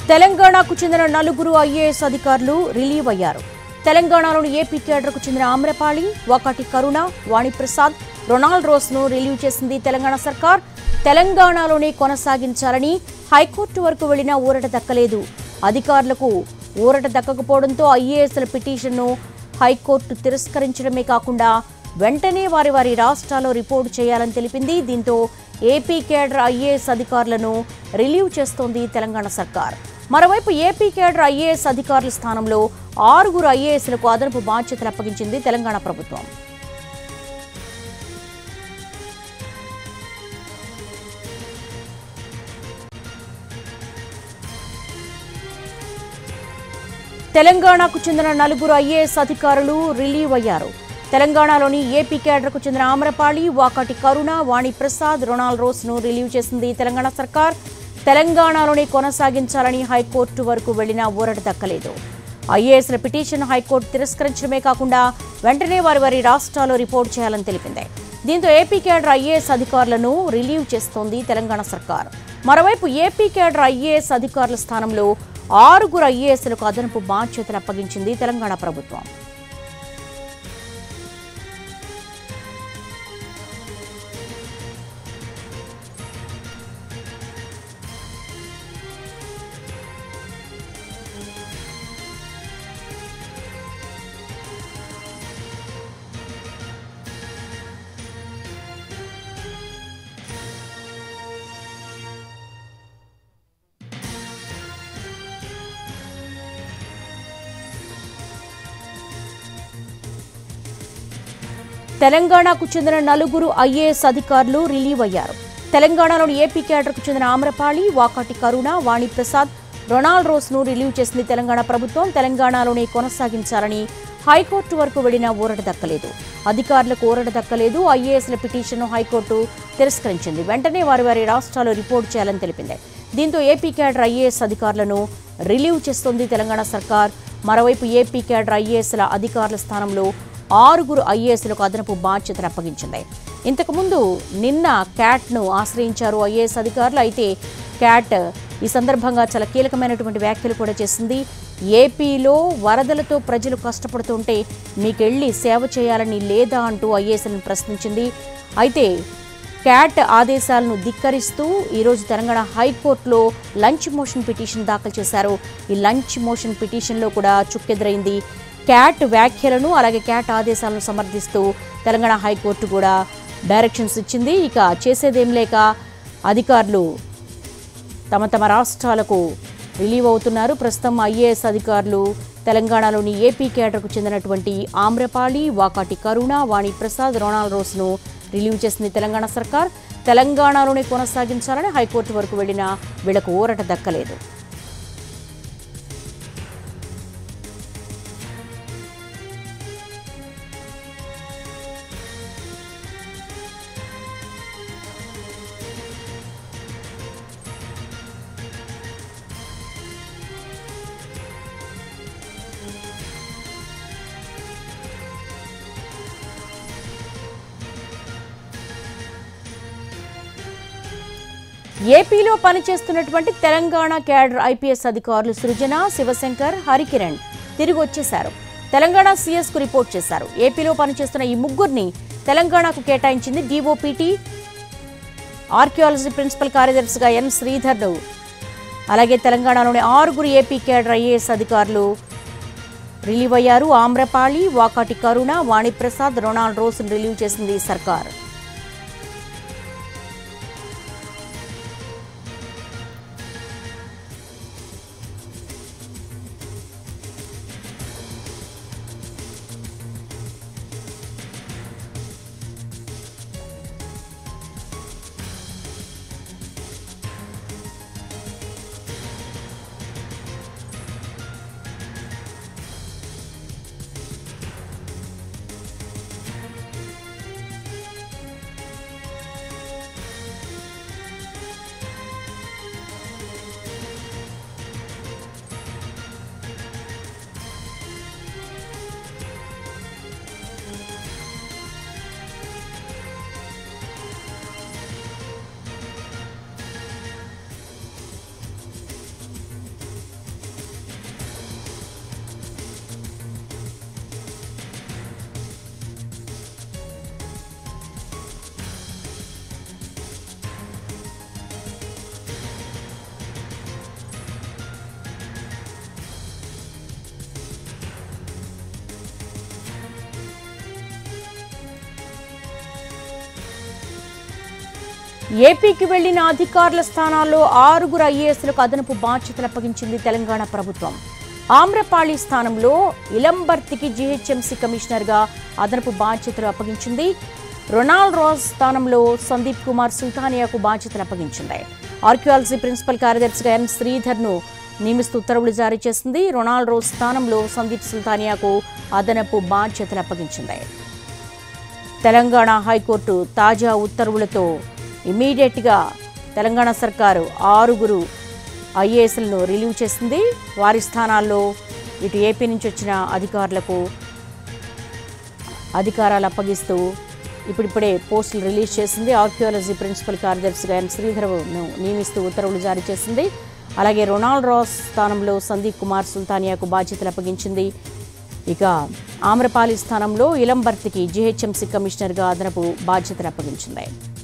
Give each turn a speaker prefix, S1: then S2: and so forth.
S1: తెలంగాణకు చెందిన నలుగురు ఐఏఎస్ అధికారులు రిలీవ్ అయ్యారు. తెలంగాణలోని ఏపీ కేడర్కు చెందిన ఆమ్రపాళి, వాకాటి కరుణ, వాణిప్రసాద్, రొనాల్డ్ రోస్ను రిలీవ్ చేసింది తెలంగాణ సర్కార్. తెలంగాణలోనే కొనసాగించాలని హైకోర్టు వరకు వెళ్లినా ఊరట దక్కలేదు. అధికారులకు ఊరట దక్కకపోవడంతో ఐఏఎస్ల పిటిషన్ను హైకోర్టు తిరస్కరించడమే కాకుండా వెంటనే వారి రాష్ట్రాల్లో రిపోర్టు చేయాలని తెలిపింది. దీంతో ఏపీ కేడర్ ఐఏఎస్ అధికారులను రిలీవ్ చేస్తోంది తెలంగాణ సర్కార్. మరోవైపు ఏపీ కేడర్ ఐఏఎస్ అధికారుల స్థానంలో 6 ఐఏఎస్లకు అదనపు బాధ్యతలు అప్పగించింది తెలంగాణ ప్రభుత్వం. తెలంగాణకు చెందిన 4 ఐఏఎస్ అధికారులు రిలీవ్ అయ్యారు. తెలంగాణలోని ఏపీ కేడర్కు చెందిన ఆమ్రపాళి, వాకాటి కరుణ, వాణిప్రసాద్, రొనాల్డ్ రోస్ను రిలీవ్ చేసింది తెలంగాణ సర్కార్. తెలంగాణలోనే కొనసాగించాలని హైకోర్టు వరకు వెళ్లినా ఊరట దక్కలేదు. ఐఏఎస్ల పిటిషన్ హైకోర్టు తిరస్కరించడమే కాకుండా వెంటనే వారి రాష్ట్రాల్లో రిపోర్టు చేయాలని తెలిపింది. దీంతో ఏపీ కేడర్ ఐఏఎస్ అధికారులను రిలీవ్ చేస్తోంది తెలంగాణ సర్కార్. మరోవైపు ఏపీ కేడర్ ఐఏఎస్ అధికారుల స్థానంలో 6 ఐఏఎస్లకు అదనపు బాధ్యతలు అప్పగించింది తెలంగాణ ప్రభుత్వం. తెలంగాణకు చెందిన 4 ఐఏఎస్ అధికారులు రిలీవ్ అయ్యారు. తెలంగాణలోని ఏపీ కేడర్కు చెందిన ఆమ్రపాళి, వాకాటి కరుణ, వాణిప్రసాద్, రొనాల్డ్ రోస్ను రిలీవ్ చేసింది తెలంగాణ ప్రభుత్వం. తెలంగాణలోనే కొనసాగించాలని హైకోర్టు వరకు వెళ్లినా ఊరట దక్కలేదు. అధికారులకు ఊరట దక్కలేదు. ఐఏఎస్ల పిటిషన్ను హైకోర్టు తిరస్కరించింది. వెంటనే వారి రాష్ట్రాల్లో రిపోర్టు చేయాలని తెలిపింది. దీంతో ఏపీ కేడర్ ఐఏఎస్ అధికారులను రిలీవ్ చేస్తోంది తెలంగాణ సర్కార్. మరోవైపు ఏపీ కేడర్ ఐఏఎస్ల అధికారుల స్థానంలో 6 ఐఏఎస్లకు అదనపు బాధ్యతలు అప్పగించింది. ఇంతకుముందు నిన్న క్యాట్ను ఆశ్రయించారు ఐఏఎస్ అధికారులు. అయితే క్యాట్ ఈ సందర్భంగా చాలా కీలకమైనటువంటి వ్యాఖ్యలు కూడా చేసింది. ఏపీలో వరదలతో ప్రజలు కష్టపడుతుంటే మీకెళ్ళి సేవ చేయాలని లేదా అంటూ ఐఏఎస్లను ప్రశ్నించింది. అయితే క్యాట్ ఆదేశాలను ధిక్కరిస్తూ ఈరోజు తెలంగాణ హైకోర్టులో లంచ్ మోషన్ పిటిషన్ దాఖలు చేశారు. ఈ లంచ్ మోషన్ పిటిషన్లో కూడా చుక్కెదురైంది. క్యాట్ వ్యాఖ్యలను అలాగే క్యాట్ ఆదేశాలను సమర్థిస్తూ తెలంగాణ హైకోర్టు కూడా డైరెక్షన్స్ ఇచ్చింది. ఇక చేసేదేం లేక అధికారులు తమ రాష్ట్రాలకు రిలీవ్ అవుతున్నారు. ప్రస్తుతం ఐఏఎస్ అధికారులు తెలంగాణలోని ఏపీ కేడర్కు చెందినటువంటి ఆమ్రపాళి, వాకాటి కరుణ, వాణిప్రసాద్, రొనాల్డ్ రోస్ను రిలీవ్ చేసింది తెలంగాణ సర్కార్. తెలంగాణలోనే కొనసాగించాలని హైకోర్టు వరకు వెళ్లినా వీళ్లకు ఊరట దక్కలేదు. ఏపీలో పనిచేస్తున్నటువంటి తెలంగాణ కేడర్ ఐపీఎస్ అధికారులు సృజన, శివశంకర్, హరికిరణ్ తిరిగి వచ్చేశారు. తెలంగాణ సీఎస్కు రిపోర్ట్ చేశారు. ఏపీలో పనిచేస్తున్న ఈ ముగ్గురిని తెలంగాణకు కేటాయించింది డిఓపిటి. ఆర్కియాలజీ ప్రిన్సిపల్ కార్యదర్శిగా ఎన్ శ్రీధర్ను, అలాగే తెలంగాణలోని 6 ఏపీ కేడర్ ఐఏఎస్ అధికారులు రిలీవ్ అయ్యారు. ఆమ్రపాళి, వాకాటి కరుణ, వాణిప్రసాద్, రొనాల్డ్ రోస్ను రిలీవ్ చేసింది సర్కార్. ఏపీకి వెళ్లిన అధికారుల స్థానాల్లో 6 ఐఏఎస్లకు అదనపు బాధ్యతలు అప్పగించింది తెలంగాణ ప్రభుత్వం. ఆమ్రపాళి స్థానంలో ఇలంబర్తికి జీహెచ్ఎంసీ కమిషనర్గా అదనపు బాధ్యతలు అప్పగించింది. రొనాల్డ్ రాస్ స్థానంలో సందీప్ కుమార్ సుల్తానియాకు బాధ్యతలు అప్పగించింది. ఆర్కియాలజీ ప్రిన్సిపల్ కార్యదర్శిగా ఎన్ శ్రీధర్ను నియమిస్తూ ఉత్తర్వులు జారీ చేసింది. రొనాల్డ్ రాస్ స్థానంలో సందీప్ సుల్తానియాకు అదనపు బాధ్యతలు అప్పగించింది. తెలంగాణ హైకోర్టు తాజా ఉత్తర్వులతో ఇమీడియట్గా తెలంగాణ సర్కారు 6 ఐఏఎస్లను రిలీవ్ చేసింది. వారి స్థానాల్లో ఇటు ఏపీ నుంచి వచ్చిన అధికారులకు అధికారాలు అప్పగిస్తూ ఇప్పుడిప్పుడే పోస్టులు రిలీజ్ చేసింది. ఆర్కియాలజీ ప్రిన్సిపల్ కార్యదర్శిగా ఎన్ శ్రీధర్ను నియమిస్తూ ఉత్తర్వులు జారీ చేసింది. అలాగే రొనాల్డ్ రాస్ స్థానంలో సందీప్ కుమార్ సుల్తానియాకు బాధ్యతలు అప్పగించింది. ఇక ఆమ్రపాలి స్థానంలో ఇలంబర్తికి జీహెచ్ఎంసీ కమిషనర్గా అదనపు బాధ్యతలు అప్పగించింది.